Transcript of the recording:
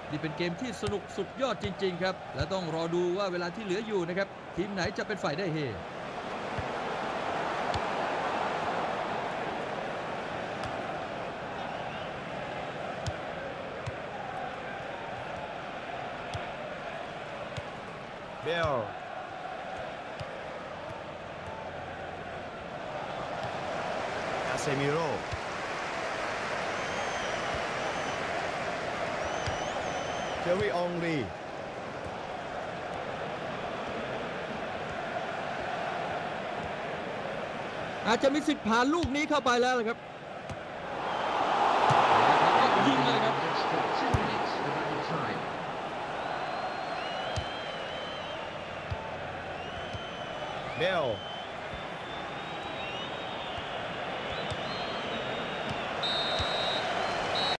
นี่เป็นเกมที่สนุกสุดยอดจริงๆครับและต้องรอดูว่าเวลาที่เหลืออยู่นะครับทีมไหนจะเป็นฝ่ายได้เฮเบลคาเซมิโร่เทอร์รี่องรีอาจจะมีสิทธิ์ผ่านลูกนี้เข้าไปแล้วครับ